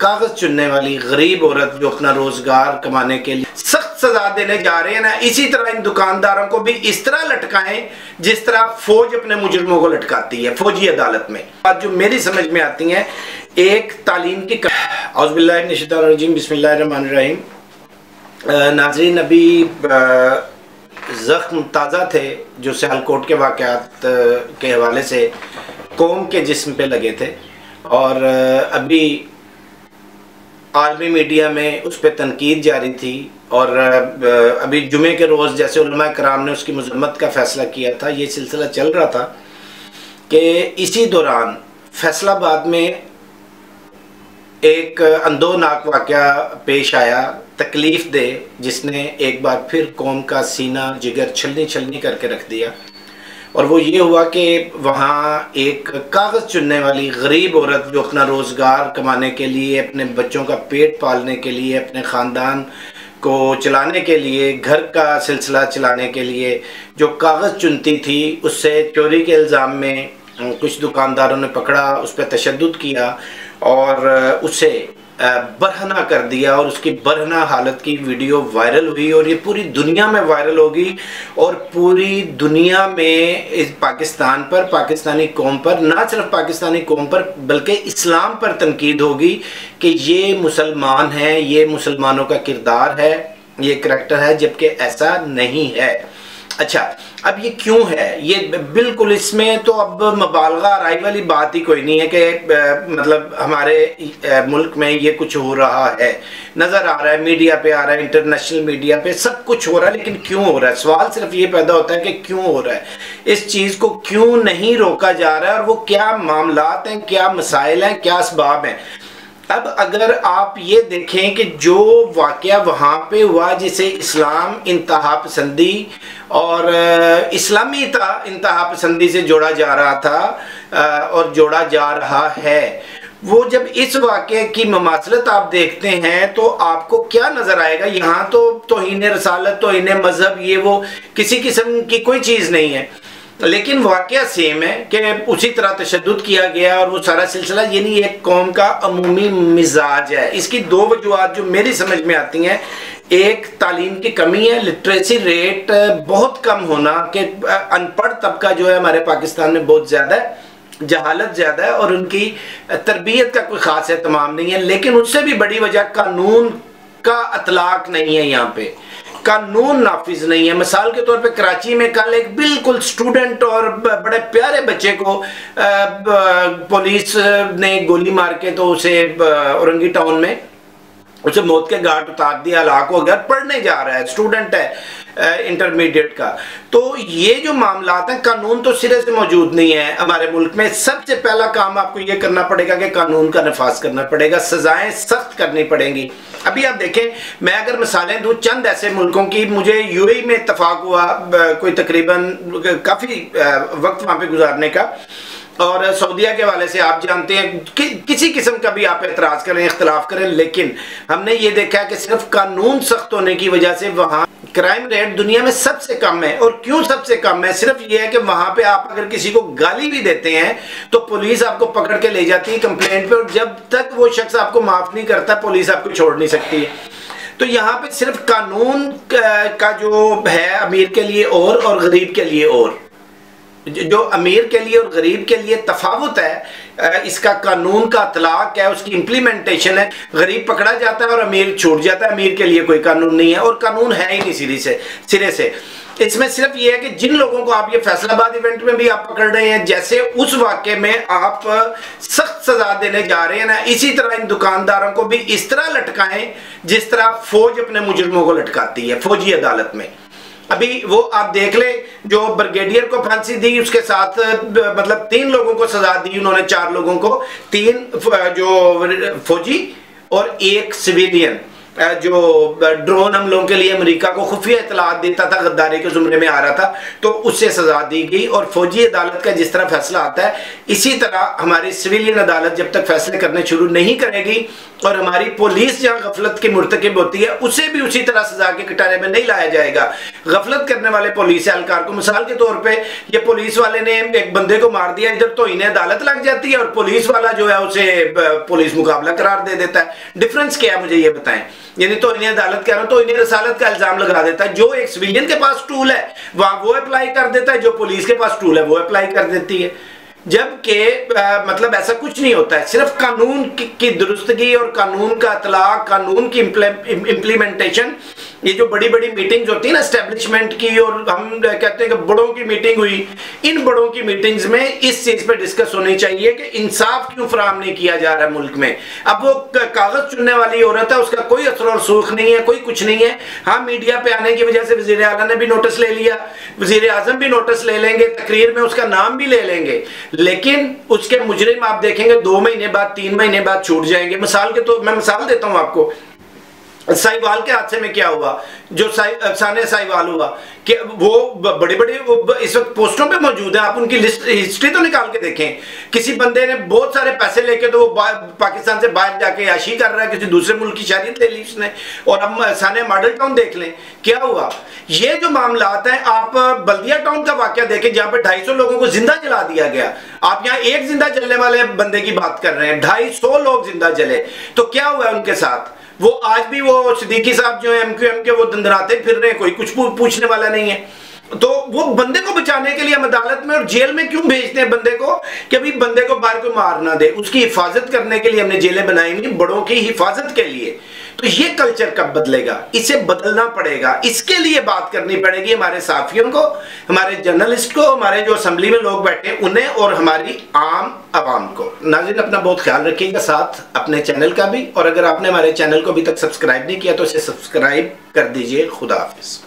कागज चुनने वाली गरीब औरत जो अपना रोजगार कमाने के लिए सख्त सजा देने जा रहे हैं ना, इसी तरह इन दुकानदारों को भी इस तरह लटकाएं जिस तरह फौज अपने मुजरिमों को लटकाती है फौजी अदालत में। बात जो मेरी समझ में आती है, एक तालीम की औज़ुबिल्लाहि मिनश्शैतानिर्रजीम बिस्मिल्लाहिर्रहमानिर्रहीम। नाज़रीन, अभी ज़ख्म ताज़ा थे जो सियालकोट के वाक़यात के हवाले से कौम के जिस्म पे लगे थे, और अभी आलमी मीडिया में उस पर तनकीद जारी थी। और अभी जुमे के रोज़ जैसे उलमा कराम ने उसकी मज़म्मत का फ़ैसला किया था, ये सिलसिला चल रहा था कि इसी दौरान फैसलाबाद में एक अंदोनाक वाक़या पेश आया, तकलीफ़ दे, जिसने एक बार फिर कौम का सीना जिगर छलनी छलनी करके रख दिया। और वो ये हुआ कि वहाँ एक कागज़ चुनने वाली गरीब औरत जो अपना रोज़गार कमाने के लिए, अपने बच्चों का पेट पालने के लिए, अपने ख़ानदान को चलाने के लिए, घर का सिलसिला चलाने के लिए जो कागज़ चुनती थी, उससे चोरी के इल्ज़ाम में कुछ दुकानदारों ने पकड़ा, उस पर तशद्दुद किया और उसे बरहना कर दिया। और उसकी बरहना हालत की वीडियो वायरल हुई और ये पूरी दुनिया में वायरल होगी। और पूरी दुनिया में इस पाकिस्तान पर, पाकिस्तानी कौम पर, ना सिर्फ पाकिस्तानी कौम पर बल्कि इस्लाम पर तनकीद होगी कि ये मुसलमान है, ये मुसलमानों का किरदार है, ये करैक्टर है, जबकि ऐसा नहीं है। अच्छा, अब ये क्यों है? ये बिल्कुल, इसमें तो अब मुबालगा आराई वाली बात ही कोई नहीं है कि मतलब हमारे मुल्क में ये कुछ हो रहा है, नज़र आ रहा है, मीडिया पे आ रहा है, इंटरनेशनल मीडिया पे सब कुछ हो रहा है, लेकिन क्यों हो रहा है? सवाल सिर्फ ये पैदा होता है कि क्यों हो रहा है, इस चीज़ को क्यों नहीं रोका जा रहा है, और वो क्या मामलात हैं, क्या मसाइल हैं, क्या असबाब हैं। अब अगर आप ये देखें कि जो वाक़या वहाँ पे हुआ, जिसे इस्लाम इंतहा पसंदी और इस्लामी इंतहा पसंदी से जोड़ा जा रहा था और जोड़ा जा रहा है, वो जब इस वाक़े की ममासलत आप देखते हैं तो आपको क्या नज़र आएगा? यहाँ तो तौहीन रसालत, तौहीन मज़हब, ये वो किसी किस्म की कोई चीज़ नहीं है, लेकिन वाक़या सेम है कि उसी तरह तशद्दुद किया गया और वो सारा सिलसिला, यानी एक कौम का अमूमी मिजाज है। इसकी दो वजूहात जो मेरी समझ में आती हैं, एक तालीम की कमी है, लिटरेसी रेट बहुत कम होना, कि अनपढ़ तबका जो है हमारे पाकिस्तान में बहुत ज़्यादा है, जहालत ज़्यादा है और उनकी तरबियत का कोई ख़ास एहतमाम नहीं है। लेकिन उससे भी बड़ी वजह कानून का इतलाक़ नहीं है, यहाँ पे कानून नाफिज नहीं है। मिसाल के तौर पे कराची में कल एक बिल्कुल स्टूडेंट और बड़े प्यारे बच्चे को पुलिस ने गोली मार के तो उसे औरंगी टाउन में उसे मौत के घाट उतार दिया, हलाक हो गया, पढ़ने जा रहा है, स्टूडेंट है इंटरमीडिएट का। तो ये जो मामलात हैं, कानून तो सिरे से मौजूद नहीं है हमारे मुल्क में। सबसे पहला काम आपको ये करना पड़ेगा कि कानून का नफाज करना पड़ेगा, सजाएं सख्त करनी पड़ेंगी। अभी आप देखें, मैं अगर मिसालें दूं चंद ऐसे मुल्कों की, मुझे यूएई में इत्तफाक हुआ कोई तकरीबन काफ़ी वक्त वहाँ पे गुजारने का, और सऊदीया के हवाले से आप जानते हैं कि किसी किस्म का भी आप एतराज़ करें, इख्तलाफ करें, लेकिन हमने ये देखा है कि सिर्फ कानून सख्त होने की वजह से वहाँ क्राइम रेट दुनिया में सबसे कम है। और क्यों सबसे कम है? सिर्फ ये है कि वहाँ पे आप अगर किसी को गाली भी देते हैं तो पुलिस आपको पकड़ के ले जाती है कंप्लेंट पे, और जब तक वो शख्स आपको माफ़ नहीं करता पुलिस आपको छोड़ नहीं सकती है। तो यहाँ पे सिर्फ कानून का जो है अमीर के लिए और गरीब के लिए, और जो अमीर के लिए और गरीब के लिए तफावत है, इसका कानून का इतलाक़ है, उसकी इम्प्लीमेंटेशन है। गरीब पकड़ा जाता है और अमीर छूट जाता है, अमीर के लिए कोई कानून नहीं है, और कानून है ही नहीं सिरे से। इसमें सिर्फ ये है कि जिन लोगों को आप ये फैसलाबाद इवेंट में भी आप पकड़ रहे हैं, जैसे उस वाक़े में आप सख्त सजा देने जा रहे हैं ना, इसी तरह इन दुकानदारों को भी इस तरह लटकाएं जिस तरह फौज अपने मुजरिमों को लटकाती है फौजी अदालत में। अभी वो आप देख ले, जो ब्रिगेडियर को फांसी दी, उसके साथ मतलब 3 लोगों को सजा दी उन्होंने, 4 लोगों को, 3 जो फौजी और 1 सिविलियन। जो ड्रोन हमलों के लिए अमेरिका को खुफिया इतलात देता था, गद्दारी के जुमरे में आ रहा था, तो उससे सजा दी गई। और फौजी अदालत का जिस तरह फैसला आता है, इसी तरह हमारी सिविलियन अदालत जब तक फैसले करने शुरू नहीं करेगी और हमारी पुलिस जहां गफलत की मुर्तकिब होती है उसे भी उसी तरह सजा के कटारे में नहीं लाया जाएगा। गफलत करने वाले पुलिस एहलकार को, मिसाल के तौर पे ये पुलिस वाले ने एक बंदे को मार दिया, इधर तो इन्हें अदालत लग जाती है और पुलिस वाला जो है उसे पुलिस मुकाबला करार दे देता है। डिफरेंस क्या है मुझे ये बताएं। यानी तो इन्हें अदालत कह रहा हूं, तो इन्हें रसालत का इल्जाम लगा देता है। जो एक सिविलियन के पास टूल है वहां वो अप्लाई कर देता है, जो पुलिस के पास टूल है वो अप्लाई कर देती है। जबकि मतलब ऐसा कुछ नहीं होता है, सिर्फ कानून की दुरुस्तगी और कानून का इतलाक, कानून की इम्प्लीमेंटेशन। ये जो बड़ी बड़ी मीटिंग्स होती है ना एस्टेब्लिशमेंट की, और हम कहते हैं कि बड़ों की मीटिंग हुई, इन बड़ों की मीटिंग्स में इस चीज पे डिस्कस होनी चाहिए कि इंसाफ क्यों फराहम नहीं किया जा रहा है मुल्क में। अब वो कागज चुनने वाली औरत है, उसका कोई असर और सूख नहीं है, कोई कुछ नहीं है। हाँ, मीडिया पे आने की वजह से वजीर आला ने भी नोटिस ले लिया, वजीर आजम भी नोटिस ले लेंगे, तकरीर में उसका नाम भी ले लेंगे, लेकिन उसके मुजरिम आप देखेंगे 2 महीने बाद, 3 महीने बाद छूट जाएंगे। मिसाल के तो मैं मिसाल देता हूं आपको, साहिवाल के हादसे में क्या हुआ, जो साने साहिवाल हुआ, कि वो बड़े बड़े इस वक्त पोस्टों पे मौजूद है, आप उनकी लिस्ट हिस्ट्री तो निकाल के देखें। किसी बंदे ने बहुत सारे पैसे लेके तो वो पाकिस्तान से बाहर जाके याशी कर रहा है, किसी दूसरे मुल्क की शरीयत ले ली उसने। और हम साने मॉडल टाउन देख लें क्या हुआ। ये जो मामलात हैं, आप बल्दिया टाउन का वाकया देखें जहां पे 250 लोगों को जिंदा जला दिया गया। आप यहाँ एक जिंदा जलने वाले बंदे की बात कर रहे हैं, 250 लोग जिंदा जले। तो क्या हुआ उनके साथ? वो आज भी वो सिद्दीकी साहब जो है MQM के, वो दंदराते फिर रहे, कोई कुछ पूछने वाला नहीं है। तो वो बंदे को बचाने के लिए हम अदालत में और जेल में क्यों भेजते हैं बंदे को, कि अभी बंदे को बाहर कोई मार ना दे। उसकी हिफाजत करने के लिए हमने जेलें बनाई हुई, बड़ों की हिफाजत के लिए। तो ये कल्चर कब बदलेगा? इसे बदलना पड़ेगा। इसके लिए बात करनी पड़ेगी हमारे साफियों को, हमारे जर्नलिस्ट को, हमारे जो असेंबली में लोग बैठे हैं उन्हें, और हमारी आम आवाम को। नाज़रीन, अपना बहुत ख्याल रखिएगा, साथ अपने चैनल का भी। और अगर आपने हमारे चैनल को अभी तक सब्सक्राइब नहीं किया तो इसे सब्सक्राइब कर दीजिए। खुदा हाफिज़।